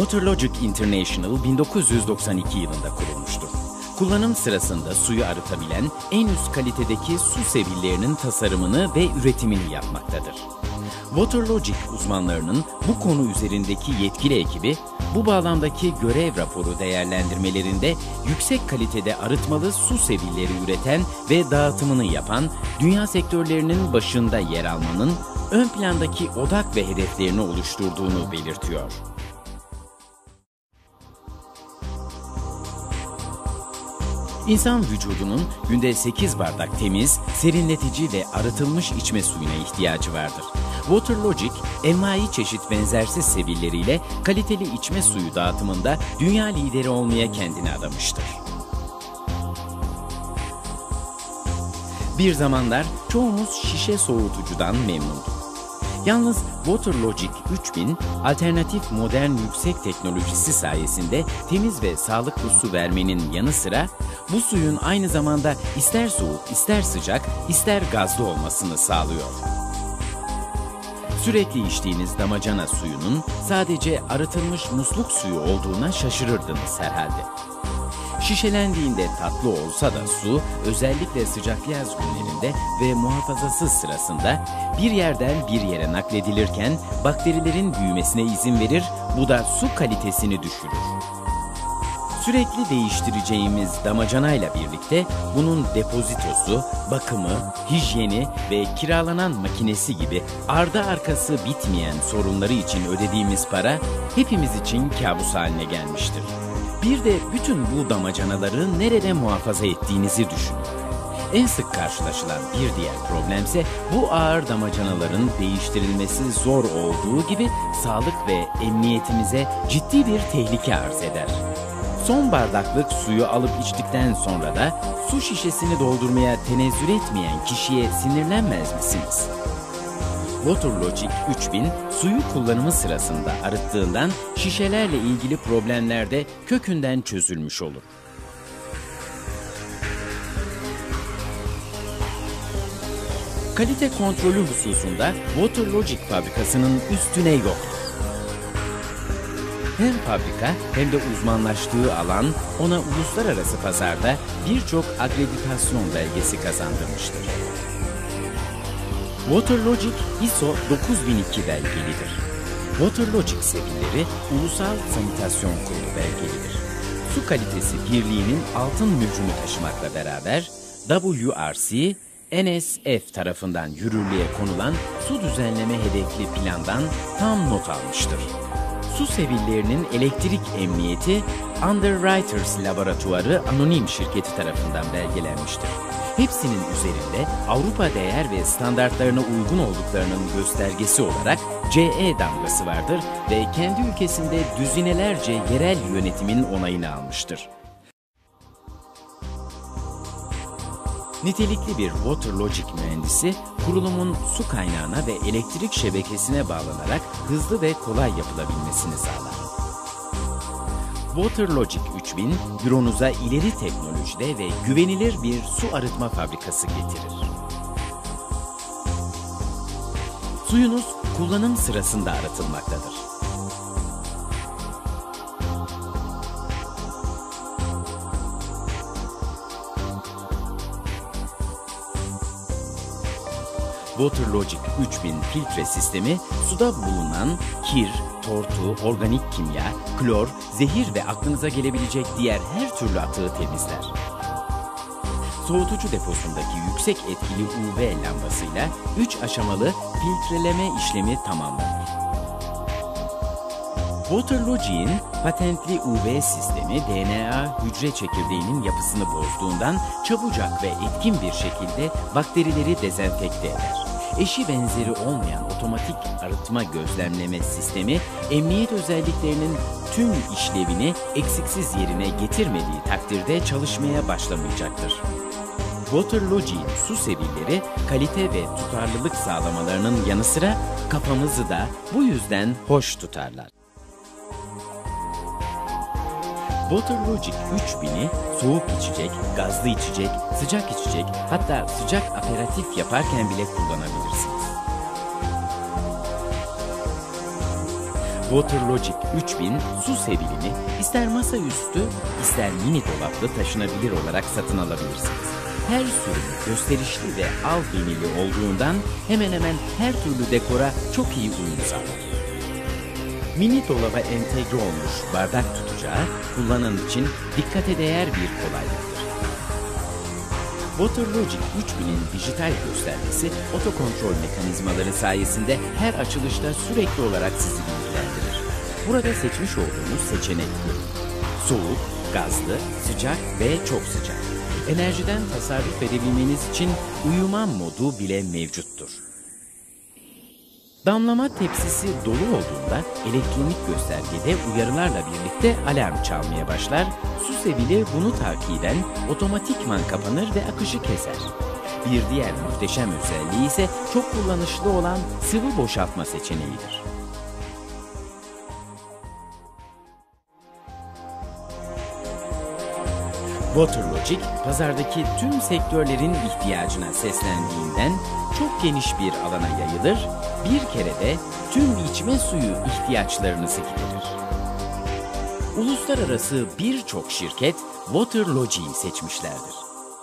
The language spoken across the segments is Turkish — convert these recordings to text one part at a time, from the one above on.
WaterLogic International 1992 yılında kurulmuştur. Kullanım sırasında suyu arıtabilen en üst kalitedeki su sebillerinin tasarımını ve üretimini yapmaktadır. WaterLogic uzmanlarının bu konu üzerindeki yetkili ekibi, bu bağlamdaki görev raporu değerlendirmelerinde yüksek kalitede arıtmalı su sebilleri üreten ve dağıtımını yapan dünya sektörlerinin başında yer almanın ön plandaki odak ve hedeflerini oluşturduğunu belirtiyor. İnsan vücudunun günde 8 bardak temiz, serinletici ve arıtılmış içme suyuna ihtiyacı vardır. WaterLogic, envai çeşit benzersiz sebilleriyle kaliteli içme suyu dağıtımında dünya lideri olmaya kendini adamıştır. Bir zamanlar çoğumuz şişe soğutucudan memnunduk. Yalnız WaterLogic 3000, alternatif modern yüksek teknolojisi sayesinde temiz ve sağlıklı su vermenin yanı sıra bu suyun aynı zamanda ister soğuk, ister sıcak, ister gazlı olmasını sağlıyor. Sürekli içtiğiniz damacana suyunun sadece arıtılmış musluk suyu olduğuna şaşırırdınız herhalde. Şişelendiğinde tatlı olsa da su, özellikle sıcak yaz günlerinde ve muhafazasız sırasında bir yerden bir yere nakledilirken bakterilerin büyümesine izin verir, bu da su kalitesini düşürür. Sürekli değiştireceğimiz damacanayla birlikte bunun depozitosu, bakımı, hijyeni ve kiralanan makinesi gibi ardı arkası bitmeyen sorunları için ödediğimiz para hepimiz için kabus haline gelmiştir. Bir de bütün bu damacanaları nerede muhafaza ettiğinizi düşünün. En sık karşılaşılan bir diğer problemse bu ağır damacanaların değiştirilmesi zor olduğu gibi sağlık ve emniyetimize ciddi bir tehlike arz eder. Son bardaklık suyu alıp içtikten sonra da su şişesini doldurmaya tenezzül etmeyen kişiye sinirlenmez misiniz? WaterLogic 3000 suyu kullanımı sırasında arıttığından şişelerle ilgili problemler de kökünden çözülmüş olur. Kalite kontrolü hususunda WaterLogic fabrikasının üstüne yoktur. Hem fabrika hem de uzmanlaştığı alan ona uluslararası pazarda birçok akreditasyon belgesi kazandırmıştır. WaterLogic ISO 9002 belgelidir. WaterLogic sebilleri Ulusal Sanitasyon Kurulu belgelidir. Su Kalitesi Birliği'nin altın mührünü taşımakla beraber WRC, NSF tarafından yürürlüğe konulan su düzenleme hedefli plandan tam not almıştır. Su sebillerinin elektrik emniyeti Underwriters Laboratuvarı Anonim Şirketi tarafından belgelenmiştir. Hepsinin üzerinde Avrupa değer ve standartlarına uygun olduklarının göstergesi olarak CE damgası vardır ve kendi ülkesinde düzinelerce yerel yönetimin onayını almıştır. Nitelikli bir WaterLogic mühendisi, kurulumun su kaynağına ve elektrik şebekesine bağlanarak hızlı ve kolay yapılabilmesini sağlar. WaterLogic 3000, büronuza ileri teknolojide ve güvenilir bir su arıtma fabrikası getirir. Suyunuz kullanım sırasında arıtılmaktadır. WaterLogic 3000 filtre sistemi suda bulunan kir, tortu, organik kimya, klor, zehir ve aklınıza gelebilecek diğer her türlü atığı temizler. Soğutucu deposundaki yüksek etkili UV lambasıyla 3 aşamalı filtreleme işlemi tamamlanır. WaterLogic'in patentli UV sistemi DNA hücre çekirdeğinin yapısını bozduğundan çabucak ve etkin bir şekilde bakterileri dezenfekte eder. Eşi benzeri olmayan otomatik arıtma gözlemleme sistemi, emniyet özelliklerinin tüm işlevini eksiksiz yerine getirmediği takdirde çalışmaya başlamayacaktır. WaterLogic'in su sebilleri kalite ve tutarlılık sağlamalarının yanı sıra kafamızı da bu yüzden hoş tutarlar. WaterLogic 3000'i soğuk içecek, gazlı içecek, sıcak içecek, hatta sıcak aperatif yaparken bile kullanabilirsiniz. WaterLogic 3000 su sebilini ister masaüstü ister mini dolaplı taşınabilir olarak satın alabilirsiniz. Her sürümü gösterişli ve al benili olduğundan hemen hemen her türlü dekora çok iyi uyum sağlar. Mini dolaba entegre olmuş bardak tutacağı kullanan için dikkate değer bir kolaylıktır. WaterLogic 3000'in dijital göstergesi otokontrol mekanizmaları sayesinde her açılışta sürekli olarak sizi bilgilendirir. Burada seçmiş olduğunuz seçenekler: soğuk, gazlı, sıcak ve çok sıcak. Enerjiden tasarruf edebilmeniz için uyuma modu bile mevcuttur. Damlama tepsisi dolu olduğunda elektronik göstergede uyarılarla birlikte alarm çalmaya başlar, su sebili bunu takiben otomatikman kapanır ve akışı keser. Bir diğer muhteşem özelliği ise çok kullanışlı olan sıvı boşaltma seçeneğidir. WaterLogic, pazardaki tüm sektörlerin ihtiyacına seslendiğinden çok geniş bir alana yayılır, bir kerede tüm içme suyu ihtiyaçlarınızı giderir. Uluslararası birçok şirket WaterLogic'i seçmişlerdir.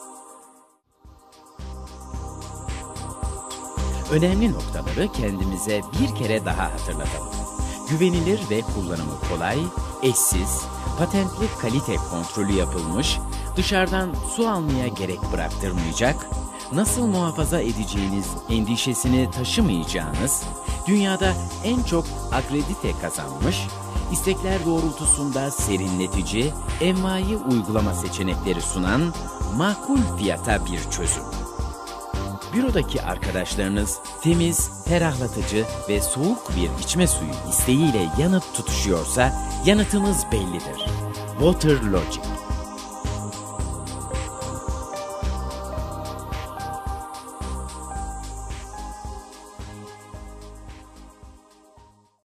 Önemli noktaları kendimize bir kere daha hatırlatalım. Güvenilir ve kullanımı kolay, eşsiz, patentli kalite kontrolü yapılmış, dışarıdan su almaya gerek bıraktırmayacak, nasıl muhafaza edeceğiniz endişesini taşımayacağınız, dünyada en çok akredite kazanmış, istekler doğrultusunda serinletici, envai uygulama seçenekleri sunan makul fiyata bir çözüm. Bürodaki arkadaşlarınız temiz, ferahlatıcı ve soğuk bir içme suyu isteğiyle yanıp tutuşuyorsa yanıtımız bellidir. WaterLogic.